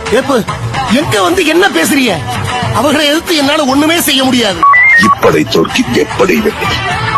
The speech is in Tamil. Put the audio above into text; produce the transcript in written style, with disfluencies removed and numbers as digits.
எங்க வந்து என்ன பேசுறீங்க? அவர்களை எதிர்த்து என்னால ஒண்ணுமே செய்ய முடியாது. இப்படை தோற்கி எப்படி வெற்றி?